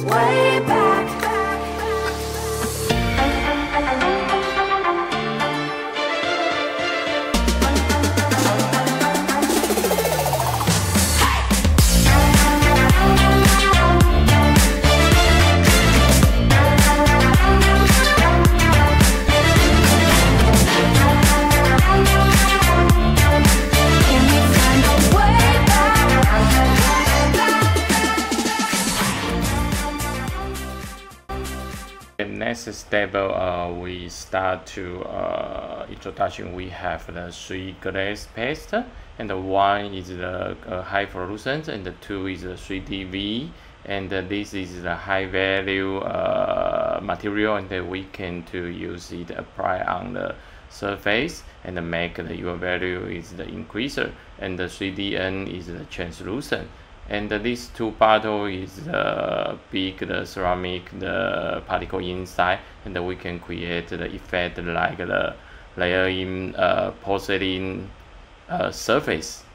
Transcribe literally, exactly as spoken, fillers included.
way back. Next step, uh, we start to uh, introduction. We have the three glaze paste, and the one is the uh, high fluorescence, and the two is the three D V, and uh, this is the high value uh, material, and uh, we can to use it apply on the surface and make the U value is the increaser, and the three D N is the translucent. And uh, these two bottle is the uh, big the ceramic the particle inside, and uh, we can create the effect like the layering uh, porcelain uh, surface.